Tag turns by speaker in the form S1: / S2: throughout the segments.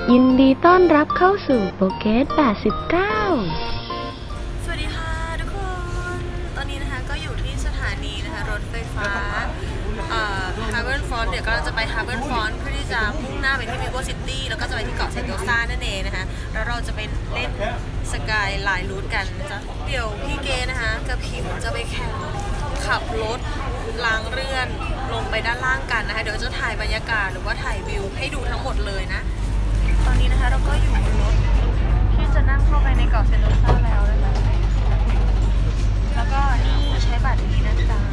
S1: ยินดีต้อนรับเข้าสู่โปเกต89
S2: สวัสดีค่ะทุกคนตอนนี้นะคะก็อยู่ที่สถานีนะคะรถไฟฟ้าHarbour Front เดี๋ยวก็จะไป Harbour Front เพื่อที่จะมุ่งหน้าไปที่ Vivo City แล้วก็จะไปที่เกาะเซนโตซานั่นเองนะคะแล้วเราจะไปเล่นสกายไลน์รูทกันนะจ๊ะเดี๋ยวพี่เกนะคะกับพิมจะไปแข่งขับรถรางเลื่อนลงไปด้านล่างกันนะคะเดี๋ยวจะถ่ายบรรยากาศหรือว่าถ่ายวิวให้ดูทั้งหมดเลยนะตอนนี้นะคะเราก็อยู่บนรถที่จะนั่งเข้าไปในเกาะเซนโตซาแล้วนะคะแล้วก็นี่ใช้บัตรนี้นะจ๊ะ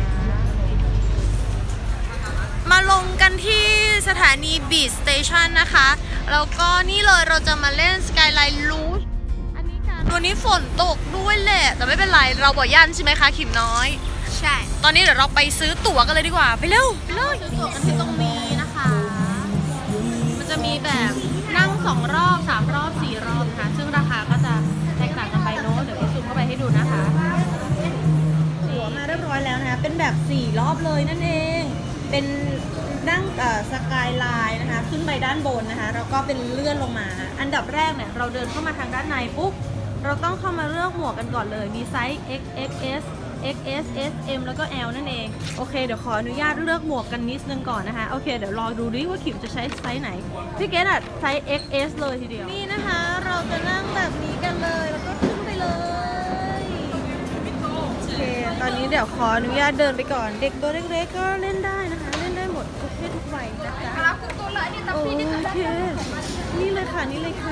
S2: มาลงกันที่สถานีบีชสเตชันนะคะแล้วก็นี่เลยเราจะมาเล่นสกายไลน์รูทอันนี้ค่ะวันนี้ฝนตกด้วยแหละแต่ไม่เป็นไรเราบ่ยันใช่ไหมคะขิมน้อยใช่ตอนนี้เดี๋ยวเราไปซื้อตั๋วกันเลยดีกว่าไปเร็วไปเลยซื้อตั๋วกันที่ตรงนี้นะคะมันจะมีแบบนั่ง2 รอบ3 รอบ4 รอบนะคะซึ่งราคาก็จะแตกต่างกันไปเนาะเดี๋ยวซูมเข้าไปให้ดูนะคะตั๋วมาเรียบร้อยแล้วนะคะเป็นแบบ4 รอบเลยนั่นเองเป็นนั่งสกายไลน์นะคะขึ้นไปด้านบนนะคะแล้วก็เป็นเลื่อนลงมาอันดับแรกเนี่ยเราเดินเข้ามาทางด้านในปุ๊บเราต้องเข้ามาเลือกหมวกกันก่อนเลยมีไซส์ XXS XS S M แล้วก็ L นั่นเองโอเคเดี๋ยวขออนุญาตเลือกหมวกกันนิดนึงก่อนนะคะโอเคเดี๋ยวรอดูดิว่าขิมจะใช้ไซส์ไหนพี่เกดอะไซส์ XS เลยทีเดียวนี่นะคะเราจะนั่งแบบนี้กันเลยแล้วก็ขึ้นไปเลยโอเคตอนนี้เดี๋ยวขออนุญาตเดินไปก่อนเด็กตัวเล็กๆก็เล่นได้นะคะเล่นได้หมดทุกเพศทุกวัยนะจ๊ะโอเคนี่เลยค่ะนี่เลยค่ะ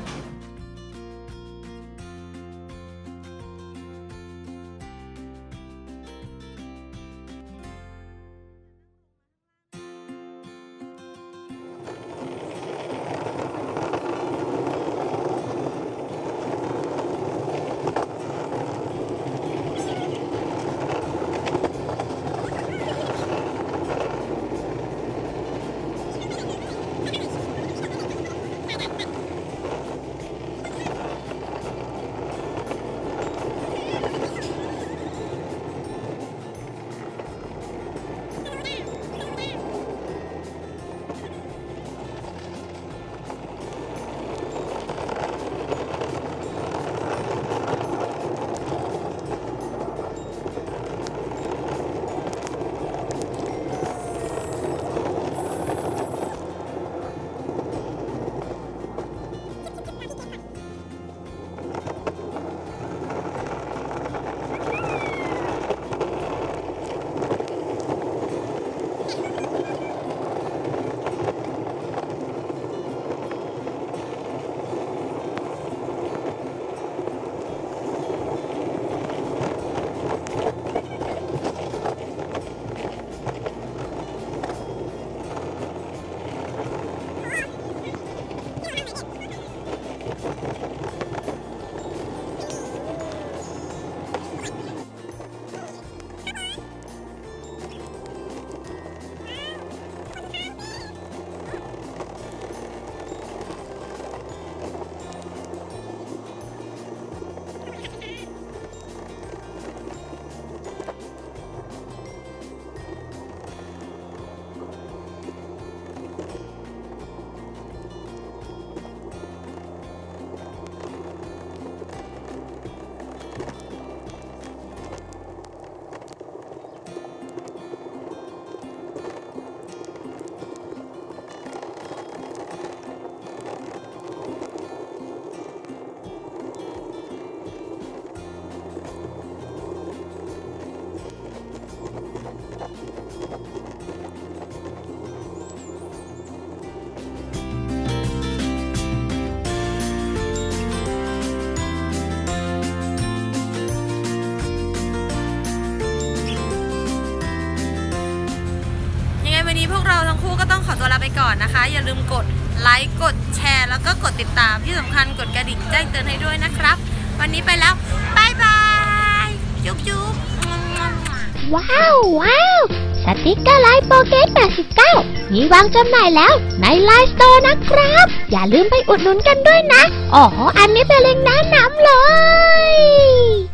S2: วันนี้พวกเราทั้งคู่ก็ต้องขอตัวลาไปก่อนนะคะอย่าลืมกดไลค์กดแชร์แล้วก็กดติดตามที่สำคัญกดกระดิ่งแจ้งเตือนให้ด้วยนะครับวันนี้ไปแล้วบายบายจุ๊บจุ๊บ
S1: ว้าวสติกเกอร์ไลน์โปเกต89มีวางจำหน่ายแล้วในไลน์สโตร์นะครับอย่าลืมไปอุดหนุนกันด้วยนะอ๋ออันนี้เป็นเล็งก์แนะนำเลย